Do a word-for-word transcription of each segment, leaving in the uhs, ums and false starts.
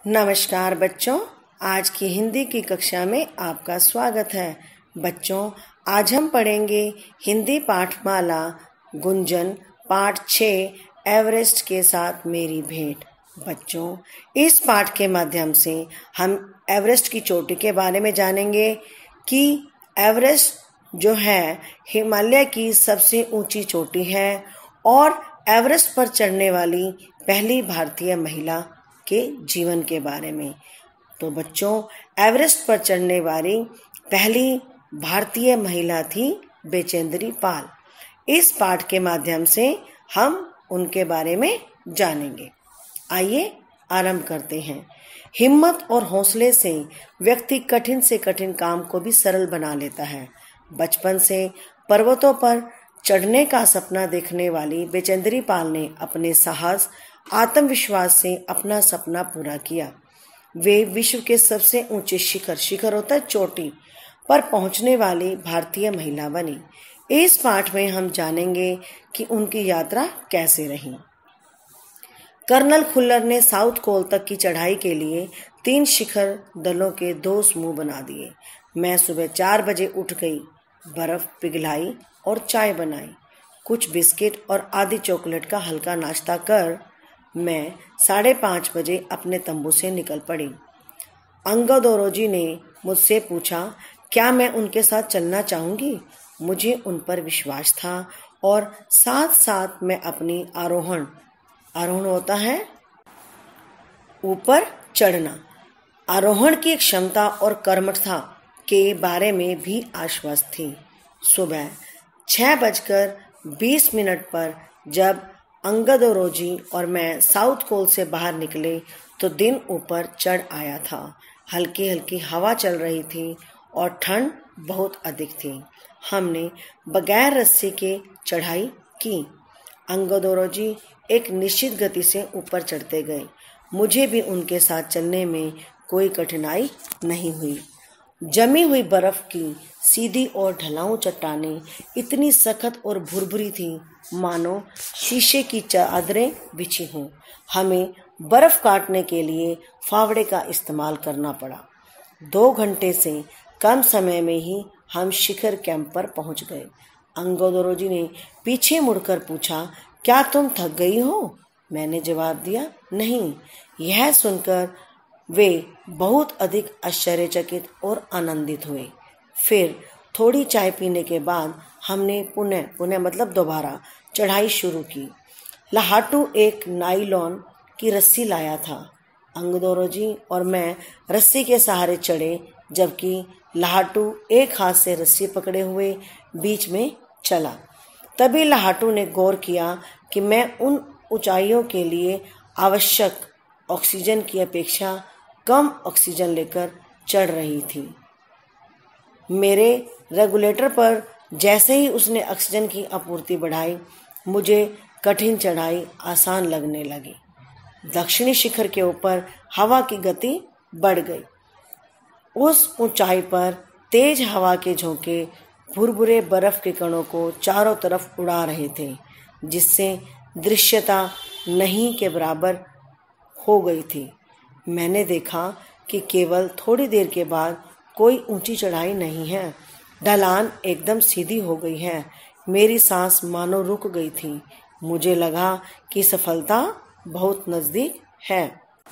नमस्कार बच्चों, आज की हिंदी की कक्षा में आपका स्वागत है। बच्चों, आज हम पढ़ेंगे हिंदी पाठमाला गुंजन पाठ छः एवरेस्ट के साथ मेरी भेंट। बच्चों, इस पाठ के माध्यम से हम एवरेस्ट की चोटी के बारे में जानेंगे कि एवरेस्ट जो है हिमालय की सबसे ऊंची चोटी है और एवरेस्ट पर चढ़ने वाली पहली भारतीय महिला के जीवन के बारे में। तो बच्चों, एवरेस्ट पर चढ़ने वाली पहली भारतीय महिला थी बचेंद्री पाल। इस पाठ के माध्यम से हम उनके बारे में जानेंगे। आइए आरंभ करते हैं। हिम्मत और हौसले से व्यक्ति कठिन से कठिन काम को भी सरल बना लेता है। बचपन से पर्वतों पर चढ़ने का सपना देखने वाली बचेंद्री पाल ने अपने साहस आत्मविश्वास से अपना सपना पूरा किया। वे विश्व के सबसे ऊंचे शिखर शिखर होता है चोटी पर पहुंचने वाली भारतीय महिला बनी। इस पाठ में हम जानेंगे कि उनकी यात्रा कैसे रही। कर्नल खुल्लर ने साउथ कोल तक की चढ़ाई के लिए तीन शिखर दलों के दो समूह बना दिए। मैं सुबह चार बजे उठ गई, बर्फ पिघलाई और चाय बनाई। कुछ बिस्किट और आधी चॉकलेट का हल्का नाश्ता कर मैं साढ़े पाँच बजे अपने तंबू से निकल पड़ी। अंगदोरोजी ने मुझसे पूछा, क्या मैं उनके साथ चलना चाहूँगी? मुझे उन पर विश्वास था और साथ साथ मैं अपनी आरोहण आरोहण होता है ऊपर चढ़ना आरोहण की क्षमता और कर्मठता के बारे में भी आश्वस्त थी। सुबह छः बजकर बीस मिनट पर जब अंगदोरोजी और मैं साउथ कोल से बाहर निकले तो दिन ऊपर चढ़ आया था। हल्की हल्की हवा चल रही थी और ठंड बहुत अधिक थी। हमने बगैर रस्सी के चढ़ाई की। अंगदोरोजी एक निश्चित गति से ऊपर चढ़ते गए। मुझे भी उनके साथ चलने में कोई कठिनाई नहीं हुई। जमी हुई बर्फ की सीधी और ढलाऊ चट्टानें इतनी सख्त और भुरभुरी थी मानो शीशे की चादरें बिछी हों। हमें बर्फ काटने के लिए फावड़े का इस्तेमाल करना पड़ा। दो घंटे से कम समय में ही हम शिखर कैंप पर पहुंच गए। अंगदोरोजी ने पीछे मुड़कर पूछा, क्या तुम थक गई हो? मैंने जवाब दिया, नहीं। यह सुनकर वे बहुत अधिक आश्चर्यचकित और आनंदित हुए। फिर थोड़ी चाय पीने के बाद हमने पुनः पुनः मतलब दोबारा चढ़ाई शुरू की। लाहाटू एक नाइलॉन की रस्सी लाया था। अंगदोरोजी और मैं रस्सी के सहारे चढ़े, जबकि लाहाटू एक हाथ से रस्सी पकड़े हुए बीच में चला। तभी लाहाटू ने गौर किया कि मैं उन ऊंचाइयों के लिए आवश्यक ऑक्सीजन की अपेक्षा कम ऑक्सीजन लेकर चढ़ रही थी। मेरे रेगुलेटर पर जैसे ही उसने ऑक्सीजन की आपूर्ति बढ़ाई, मुझे कठिन चढ़ाई आसान लगने लगी। दक्षिणी शिखर के ऊपर हवा की गति बढ़ गई। उस ऊंचाई पर तेज हवा के झोंके भुरभुरे बर्फ के कणों को चारों तरफ उड़ा रहे थे, जिससे दृश्यता नहीं के बराबर हो गई थी। मैंने देखा कि केवल थोड़ी देर के बाद कोई ऊंची चढ़ाई नहीं है। ढलान एकदम सीधी हो गई है। मेरी सांस मानो रुक गई थी। मुझे लगा कि सफलता बहुत नजदीक है।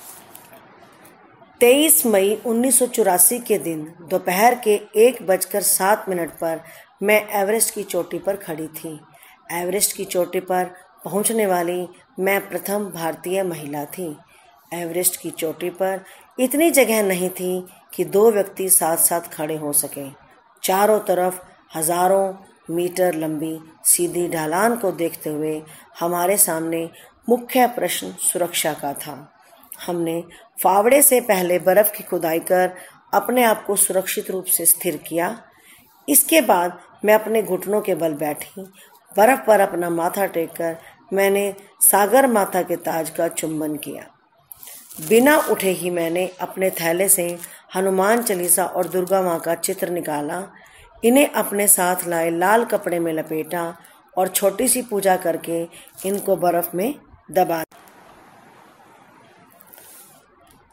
तेईस मई उन्नीस सौ चौरासी के दिन दोपहर के एक बजकर सात मिनट पर मैं एवरेस्ट की चोटी पर खड़ी थी। एवरेस्ट की चोटी पर पहुंचने वाली मैं प्रथम भारतीय महिला थी। एवरेस्ट की चोटी पर इतनी जगह नहीं थी कि दो व्यक्ति साथ साथ खड़े हो सकें। चारों तरफ हजारों मीटर लंबी सीधी ढलान को देखते हुए हमारे सामने मुख्य प्रश्न सुरक्षा का था। हमने फावड़े से पहले बर्फ की खुदाई कर अपने आप को सुरक्षित रूप से स्थिर किया। इसके बाद मैं अपने घुटनों के बल बैठी। बर्फ पर अपना माथा टेककर मैंने सागर माता के ताज का चुंबन किया। बिना उठे ही मैंने अपने थैले से हनुमान चालीसा और दुर्गा माँ का चित्र निकाला। इन्हें अपने साथ लाए लाल कपड़े में लपेटा और छोटी सी पूजा करके इनको बर्फ में दबा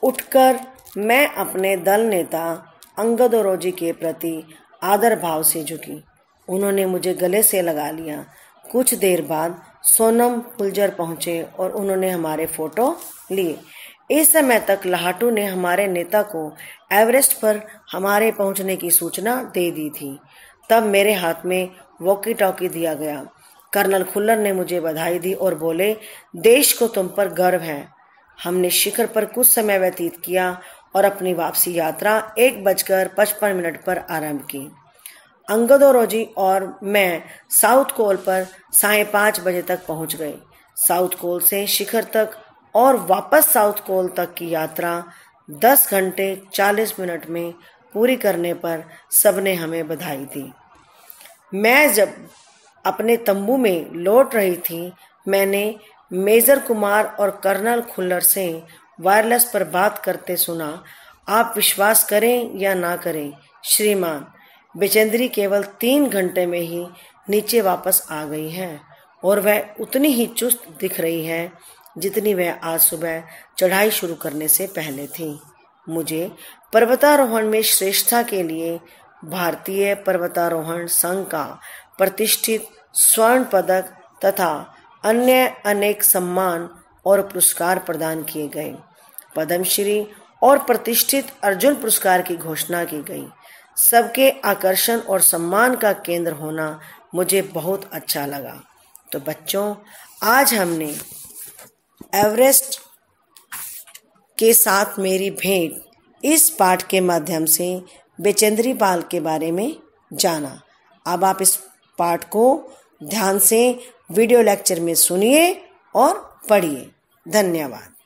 उठकर मैं अपने दल नेता अंगदोरोजी के प्रति आदर भाव से झुकी। उन्होंने मुझे गले से लगा लिया। कुछ देर बाद सोनम पुलजर पहुंचे और उन्होंने हमारे फोटो लिए। इस समय तक लाहाटू ने हमारे नेता को एवरेस्ट पर हमारे पहुंचने की सूचना दे दी थी। तब मेरे हाथ में वॉकी टॉकी दिया गया। कर्नल खुल्लर ने मुझे बधाई दी और बोले, देश को तुम पर गर्व है। हमने शिखर पर कुछ समय व्यतीत किया और अपनी वापसी यात्रा एक बजकर पचपन मिनट पर आरंभ की। अंगदोरोजी और मैं साउथ कोल पर साढ़े पाँच बजे तक पहुंच गए। साउथ कोल से शिखर तक और वापस साउथ कोल तक की यात्रा दस घंटे चालीस मिनट में पूरी करने पर सबने हमें बधाई दी। मैं जब अपने तंबू में लौट रही थी, मैंने मेजर कुमार और कर्नल खुल्लर से वायरलेस पर बात करते सुना। आप विश्वास करें या ना करें श्रीमान, बेचेंद्री केवल तीन घंटे में ही नीचे वापस आ गई है और वह उतनी ही चुस्त दिख रही है जितनी वह आज सुबह चढ़ाई शुरू करने से पहले थी। मुझे पर्वतारोहण में श्रेष्ठता के लिए भारतीय पर्वतारोहण संघ का प्रतिष्ठित स्वर्ण पदक तथा अन्य अनेक सम्मान और पुरस्कार प्रदान किए गए। पद्मश्री और प्रतिष्ठित अर्जुन पुरस्कार की घोषणा की गई। सबके आकर्षण और सम्मान का केंद्र होना मुझे बहुत अच्छा लगा। तो बच्चों, आज हमने एवरेस्ट के साथ मेरी भेंट इस पाठ के माध्यम से बेचेंद्री पाल के बारे में जाना। अब आप इस पाठ को ध्यान से वीडियो लेक्चर में सुनिए और पढ़िए। धन्यवाद।